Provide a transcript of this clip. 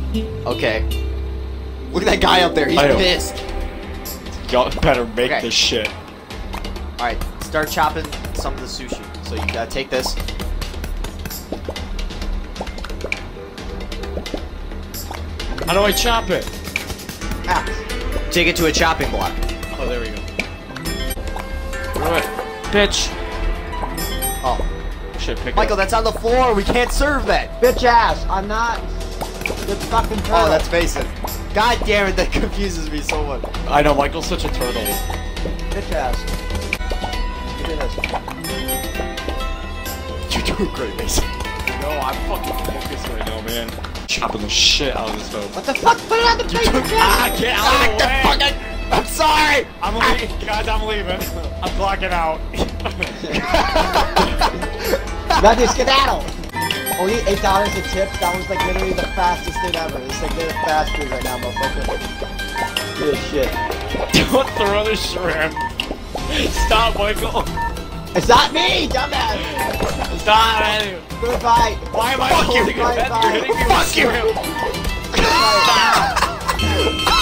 Okay. Look at that guy up there. He's pissed. Y'all better make this shit. Alright, start chopping some of the sushi. So you gotta take this. How do I chop it? Ah. Take it to a chopping block. Oh, there we go. Alright. Bitch. Oh. Shit, pick Michael, up. that's on the floor. We can't serve that. Bitch ass. I'm not. Good fucking turtle. Oh, that's basic. God damn it, that confuses me so much. I know, Michael's such a turtle. Bitch ass. Look at this. You're doing great, Mason. No, I'm fucking focused right now, man. Chopping the shit out of this dope. What the fuck? Put it on the plate. Get out of the way. I'm sorry. I'm leaving, guys. I'm leaving. I'm blocking out. Matthew, skedaddle. Only $8 in tips. That was like literally the fastest thing ever. It's like the fast food right now, motherfucker. Good shit. Don't throw the shrimp. Stop, Michael. It's not me, dumbass. Stop it. Goodbye. Why am I holding it? You're hitting me with shrimp. Stop.